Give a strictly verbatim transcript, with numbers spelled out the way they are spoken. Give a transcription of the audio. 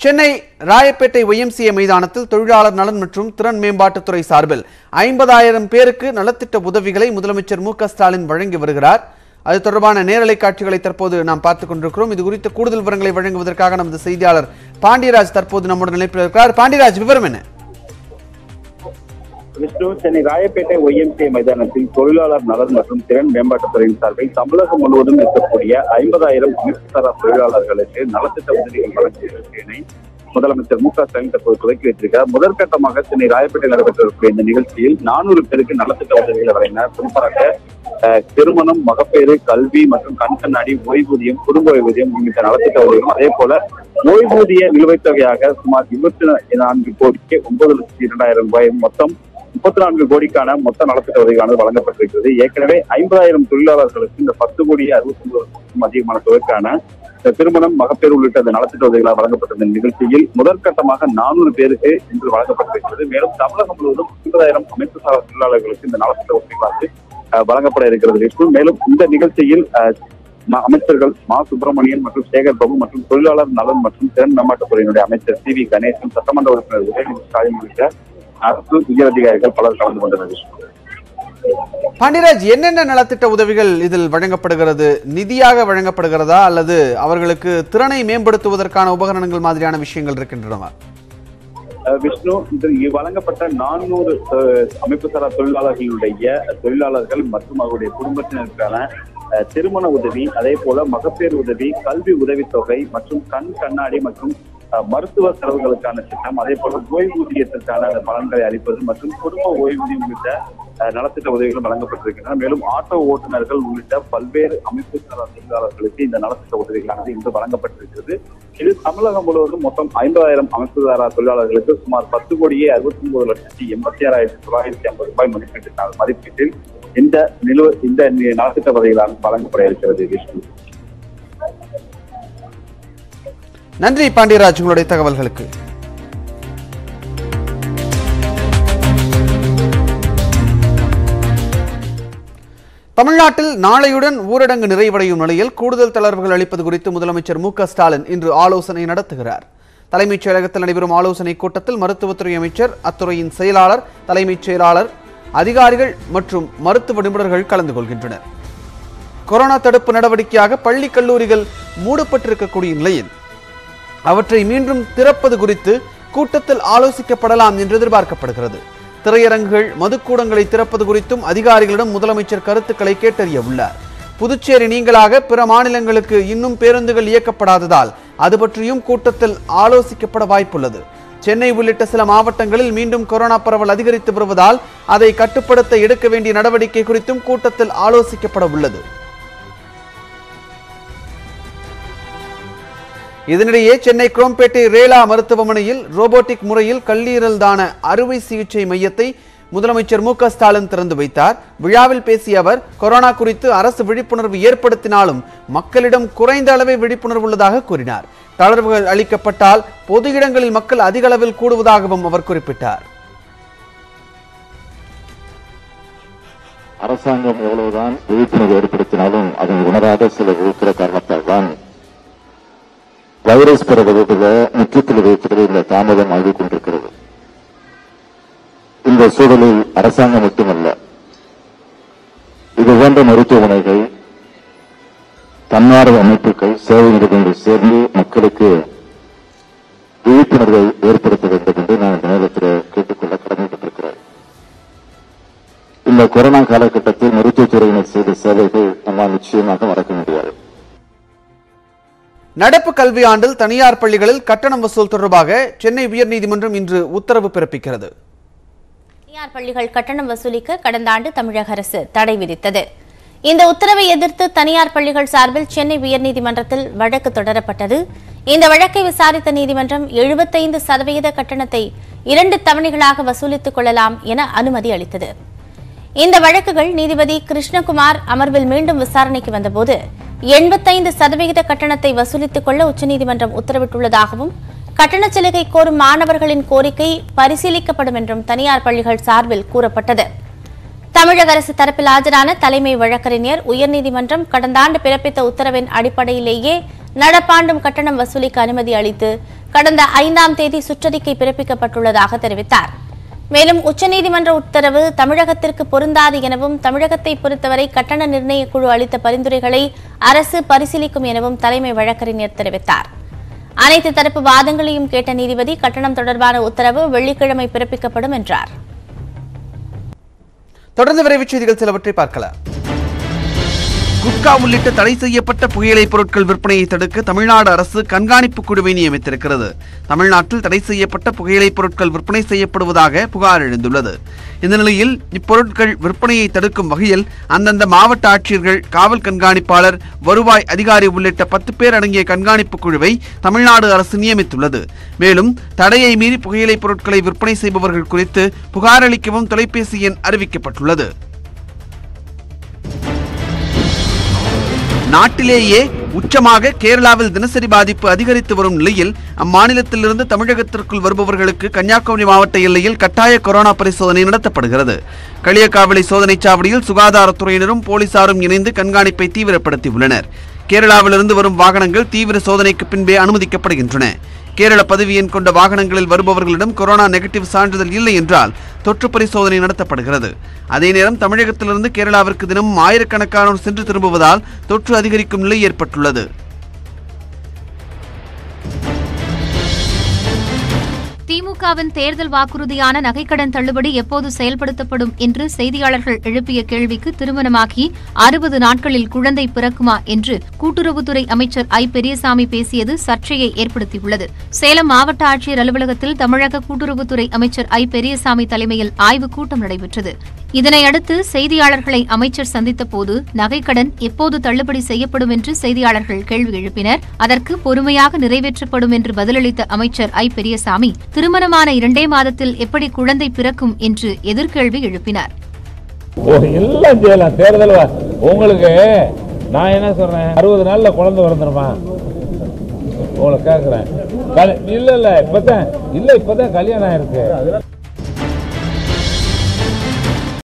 Chennai Royapettah Y M C A மைதானத்தில் தொழிலாளர் நலன் மற்றும் திறன் மேம்பாட்டுத்துறை சார்பில் ஐம்பதாயிரம் பேருக்கு நலத்திட்ட உதவிகளை முதலமைச்சர் எம் கே ஸ்டாலின் வழங்கி வருகிறார். அது தொடர்பான நேரலை காட்சிகளை தற்போது நாம் பார்த்துக் கொண்டிருக்கிறோம். இது குறித்த கூடுதல் விவரங்களை வழங்குவதற்காக நமது செய்தியாளர் பாண்டியராஜ் தற்போது நம்முடைய நிலைப்பில் இருக்கிறார். பாண்டியராஜ், விவரம் என்ன? Vishnu, Chennai Royapettah Y M C A மைதானத்தில் தொழிலாளர் நலன் மற்றும் திறன் மேம்பாட்டுத்துறையின் சார்பில் தமிழகம் முழுவதும் இருக்கக்கூடிய ஐம்பதாயிரம் அமைப்புசாரா தொழிலாளர்களுக்கு நலத்திட்ட உதவிகள் வழங்கிய முதலமைச்சர் எம் கே ஸ்டாலின் தற்போது துவக்கி வைத்திருக்கிறார். முதற்கட்டமாக சென்னை ராயப்பேட்டை நடைபெற்றிருக்கிற இந்த நிகழ்ச்சியில் நானூறு பேருக்கு நலத்திட்ட உதவிகளை வழங்கினார். குறிப்பாக திருமணம், மகப்பேறு, கல்வி மற்றும் கண் கண்ணாடி, ஓய்வூதியம், குடும்ப ஓய்வூதியம் உள்ளிட்ட நலத்திட்ட உதவிகளும், அதே போல ஓய்வூதிய நிலுவைத் தொகையாக சுமார் இருபத்தி நான்கு கோடிக்கு ஒன்பது லட்சத்தி இரண்டாயிரம் ரூபாய் மொத்தம் முப்பத்தி நான்கு கோடிக்கான மொத்த நலத்திட்ட உதவியானது வழங்கப்பட்டிருக்கிறது. ஏற்கனவே ஐம்பதாயிரம் தொழிலாளர்களுக்கு இந்த பத்து கோடி அறுபத்தி ஒன்பது லட்சம் அதிகமான தொகைக்கான திருமணம், மகப்பேறு உள்ளிட்ட அந்த நலத்திட்ட உதவிகளால் வழங்கப்பட்ட நிகழ்ச்சியில் முதற்கட்டமாக நானூறு பேருக்கு இன்று வழங்கப்பட்டிருக்கிறது. மேலும் தமிழகம் முழுவதும் ஐம்பதாயிரம் அமைப்பு சாரா தொழிலாளர்களுக்கு இந்த நலத்திட்ட உதவிகளாக வழங்கப்பட இருக்கிறது. மேலும் இந்த நிகழ்ச்சியில் அமைச்சர்கள் மா சுப்பிரமணியன் மற்றும் சேகர் பாபு மற்றும் தொழிலாளர் நலன் மற்றும் திறன் மேம்பாட்டுத்துறையினுடைய அமைச்சர் சி வி கணேசன், சட்டமன்ற உறுப்பினர் உதயநிதி ஸ்டாலின் உள்ளிட்ட அரசு உயர் அதிகாரிகள் பலர் கலந்து கொண்டனர். பாண்டியராஜ், என்னென்ன நலத்திட்ட உதவிகள் இதில் வழங்கப்படுகிறது? நிதியாக வழங்கப்படுகிறதா அல்லது அவர்களுக்கு திறனை மேம்படுத்துவதற்கான உபகரணங்கள் மாதிரியான விஷயங்கள் இருக்கின்றனவா? விஷ்ணு, இது வழங்கப்பட்ட நானூறு அமைப்பு சாரா தொழிலாளர்களுடைய தொழிலாளர்கள் மற்றும் அவருடைய குடும்பத்தினருக்கான திருமண உதவி, அதே போல மகப்பேறு உதவி, கல்வி உதவித்தொகை மற்றும் கண் கண்ணாடி மற்றும் மருத்துவ செலவுகளுக்கான திட்டம், அதே போல ஓய்வூதியத்திற்கான அந்த பலன்களை அளிப்பது மற்றும் குடும்ப ஓய்வூதியம் உள்ளிட்ட நலத்திட்ட உதவிகளும் வழங்கப்பட்டிருக்கின்றன. மேலும் ஆட்டோ ஓட்டுநர்கள் உள்ளிட்ட பல்வேறு அமைப்பு சாரா தொழிலாளர்களுக்கு இந்த நலத்திட்ட உதவிகளானது இன்று வழங்கப்பட்டிருக்கிறது. இது தமிழகம் முழுவதும் மொத்தம் ஐம்பதாயிரம் அமைப்பு சாரா தொழிலாளர்களுக்கு சுமார் பத்து கோடியே அறுபத்தி ஒன்பது லட்சத்தி எண்பத்தி ஆறாயிரத்தி தொள்ளாயிரத்தி ஐம்பது ரூபாய் மதிப்பீட்டு மதிப்பீட்டில் இந்த நிலுவ இந்த நலத்திட்ட உதவிகளால் வழங்கப்பட இருக்கிறது. விஷ்ணு, நன்றி பாண்டியராஜ் உங்களுடைய தகவல்களுக்கு. தமிழ்நாட்டில் நாளையுடன் ஊரடங்கு நிறைவடையும் நிலையில் கூடுதல் தளர்வுகள் அளிப்பது குறித்து முதலமைச்சர் எம் கே ஸ்டாலின் இன்று ஆலோசனை நடத்துகிறார். தலைமைச் செயலகத்தில் நடைபெறும் ஆலோசனைக் கூட்டத்தில் மருத்துவத்துறை அமைச்சர், அத்துறையின் செயலாளர், தலைமைச் செயலாளர், அதிகாரிகள் மற்றும் மருத்துவ நிபுணர்கள் கலந்து கொள்கின்றனர். கொரோனா தடுப்பு நடவடிக்கையாக பள்ளி கல்லூரிகள் மூடப்பட்டிருக்கக்கூடிய நிலையில் அவற்றை மீண்டும் திறப்பது குறித்து கூட்டத்தில் ஆலோசிக்கப்படலாம் என்று எதிர்பார்க்கப்படுகிறது. திரையரங்குகள், மதுக்கூடங்களை திறப்பது குறித்தும் அதிகாரிகளிடம் முதலமைச்சர் கருத்துக்களை கேட்டறிய உள்ளார். புதுச்சேரி நீங்களாக பிற மாநிலங்களுக்கு இன்னும் பேருந்துகள் இயக்கப்படாததால் அது பற்றியும் கூட்டத்தில் ஆலோசிக்கப்பட வாய்ப்புள்ளது. சென்னை உள்ளிட்ட சில மாவட்டங்களில் மீண்டும் கொரோனா பரவல் அதிகரித்து வருவதால் அதை கட்டுப்படுத்த எடுக்க வேண்டிய நடவடிக்கை குறித்தும் கூட்டத்தில் ஆலோசிக்கப்பட உள்ளது. இதனிடையே சென்னை குரோம்பேட்டை ரேலா மருத்துவமனையில் ரோபோட்டிக் முறையில் கல்லீரல் தான அறுவை சிகிச்சை மையத்தை முதலமைச்சர் எம் கே ஸ்டாலின் திறந்து வைத்தார். விழாவில் பேசிய அவர், கொரோனா குறித்து அரசு விழிப்புணர்வு ஏற்படுத்தினாலும் மக்களிடம் குறைந்த அளவே விழிப்புணர்வு உள்ளதாக கூறினார். தளர்வுகள் அளிக்கப்பட்டால் பொது இடங்களில் மக்கள் அதிக அளவில் கூடுவதாகவும் அவர் குறிப்பிட்டார். அரசாங்கம் எவ்வளவுதான் விழிப்புணர்வு ஏற்படுத்தினாலும் அதை உணராத சில விழுக்கிற காரணத்தால் தான் வைரஸ் பரவுவதில் முக்கியத்துவம் வைப்பதில் இந்த தாமதம் ஆகிக் கொண்டிருக்கிறது. இந்த சூழலில் அரசாங்கம் மட்டுமல்ல, இது போன்ற மருத்துவமனைகள், தன்னார்வ அமைப்புகள், சேவை நிறுவனங்கள் சேர்ந்து மக்களுக்கு விழிப்புணர்வை ஏற்படுத்த வேண்டும் என்று நான் இந்த நேரத்தில் கேட்டுக்கொள்ள கடமைப்பட்டிருக்கிறேன். இந்த கொரோனா காலகட்டத்தில் மருத்துவத்துறையினர் செய்த சேவைகள் நம்மால் நிச்சயமாக மறக்க முடியாது. நடப்பு கல்வியாண்டில் தனியார் பள்ளிகளில் கட்டணம் வசூல் தொடர்பாக சென்னை உயர்நீதிமன்றம் இன்று உத்தரவு பிறப்பிக்கிறது. தனியார் பள்ளிகள் கட்டணம் வசூலிக்க கடந்த ஆண்டு தமிழக அரசு தடை விதித்தது. இந்த உத்தரவை எதிர்த்து தனியார் பள்ளிகள் சார்பில் சென்னை உயர்நீதிமன்றத்தில் வழக்கு தொடரப்பட்டது. இந்த வழக்கை விசாரித்த நீதிமன்றம் எழுபத்தைந்து சதவீத கட்டணத்தை இரண்டு தவணைகளாக வசூலித்துக் கொள்ளலாம் என அனுமதி அளித்தது. இந்த வழக்குகள் நீதிபதி கிருஷ்ணகுமார் அமர்வில் மீண்டும் விசாரணைக்கு வந்தபோது எண்பத்தைந்து சதவீத கட்டணத்தை வசூலித்துக் கொள்ள உச்சநீதிமன்றம் உத்தரவிட்டுள்ளதாகவும், கட்டண சலுகை கோரும் மாணவர்களின் கோரிக்கை பரிசீலிக்கப்படும் என்றும் தனியார் பள்ளிகள் சார்பில் கூறப்பட்டது. தமிழக அரசு தரப்பில் ஆஜரான தலைமை வழக்கறிஞர், உயர்நீதிமன்றம் கடந்த ஆண்டு பிறப்பித்த உத்தரவின் அடிப்படையிலேயே நடப்பாண்டும் கட்டணம் வசூலிக்க அனுமதி அளித்து கடந்த ஐந்தாம் தேதி சுற்றறிக்கை பிறப்பிக்கப்பட்டுள்ளதாக தெரிவித்தார். மேலும் உச்சநீதிமன்ற உத்தரவு தமிழகத்திற்கு பொருந்தாது எனவும் தமிழகத்தை பொறுத்தவரை கட்டண நிர்ணய குழு அளித்த பரிந்துரைகளை அரசு பரிசீலிக்கும் எனவும் தலைமை வழக்கறிஞர் தெரிவித்தார். அனைத்து தரப்பு வாதங்களையும் கேட்ட நீதிபதி கட்டணம் தொடர்பான உத்தரவு வெள்ளிக்கிழமை பிறப்பிக்கப்படும் என்றார். தொடர்ந்து விரைவுச் செய்திகள் சிலவற்றை பார்க்கலாம். குட்கா உள்ளிட்ட தடை செய்யப்பட்ட புகையிலைப் பொருட்கள் விற்பனையை தடுக்க தமிழ்நாடு அரசு கண்காணிப்பு குழுவை நியமித்திருக்கிறது. தமிழ்நாட்டில் தடை செய்யப்பட்ட புகையிலைப் பொருட்கள் விற்பனை செய்யப்படுவதாக புகார் எழுந்துள்ளது. இந்த நிலையில் இப்பொருட்கள் விற்பனையை தடுக்கும் வகையில் அந்தந்த மாவட்ட ஆட்சியர்கள், காவல் கண்காணிப்பாளர், வருவாய் அதிகாரி உள்ளிட்ட பத்து பேர் அடங்கிய கண்காணிப்பு குழுவை தமிழ்நாடு அரசு நியமித்துள்ளது. மேலும் தடையை மீறி புகையிலைப் பொருட்களை விற்பனை செய்பவர்கள் குறித்து புகார் அளிக்கவும் தொலைபேசி எண் அறிவிக்கப்பட்டுள்ளது. நாட்டிலேயே உச்சமாக கேரளாவில் தினசரி பாதிப்பு அதிகரித்து வரும் நிலையில் அம்மாநிலத்திலிருந்து தமிழகத்திற்குள் வருபவர்களுக்கு கன்னியாகுமரி மாவட்ட எல்லையில் கட்டாய கொரோனா பரிசோதனை நடத்தப்படுகிறது. களியக்காவிளை சோதனை சாவடியில் சுகாதாரத்துறையினரும் போலீசாரும் இணைந்து கண்காணிப்பை தீவிரப்படுத்தியுள்ளனர். கேரளாவிலிருந்து வரும் வாகனங்கள் தீவிர சோதனைக்கு பின்பே அனுமதிக்கப்படுகின்றன. கேரள பதிவு எண் கொண்ட வாகனங்களில் வருபவர்களிடம் கொரோனா நெகட்டிவ் சான்றிதழ் இல்லை என்றால் தொற்று பரிசோதனை நடத்தப்படுகிறது. அதே நேரம் தமிழகத்திலிருந்து கேரளாவிற்கு தினமும் ஆயிரக்கணக்கானோர் சென்று திரும்புவதால் தொற்று அதிகரிக்கும் நிலை ஏற்பட்டுள்ளது. திமுகவின் தேர்தல் வாக்குறுதியான நகைக்கடன் தள்ளுபடி எப்போது செயல்படுத்தப்படும் என்று செய்தியாளர்கள் எழுப்பிய கேள்விக்கு திருமணமாகி அறுபது நாட்களில் குழந்தை பிறக்குமா என்று கூட்டுறவுத்துறை அமைச்சர் ஐ பெரியசாமி பேசியது சர்ச்சையை ஏற்படுத்தியுள்ளது. சேலம் மாவட்ட ஆட்சியர் அலுவலகத்தில் தமிழக கூட்டுறவுத்துறை அமைச்சர் ஐ பெரியசாமி தலைமையில் ஆய்வுக் கூட்டம் நடைபெற்றது. இதனையடுத்து செய்தியாளர்களை அமைச்சர் சந்தித்த போது நகைக்கடன் எப்போது தள்ளுபடி செய்யப்படும் என்று செய்தியாளர்கள் கேள்வி எழுப்பினர். அதற்கு பொறுமையாக நிறைவேற்றப்படும் என்று பதிலளித்த அமைச்சர் ஐ பெரியசாமி திருமணமான இரண்டே மாதத்தில் எப்படி குழந்தை பிறக்கும் என்று எதிர்கேள்வி எழுப்பினார். தேர்தல் உங்களுக்கு நான் என்ன சொல்றேன், அறுபது நாள்ல குழந்தை பிறந்துருமா உங்களை கேட்கிறேன். இல்ல இல்ல இப்பதான் இல்ல இப்பதான் கல்யாணம் ஆயிருக்கு.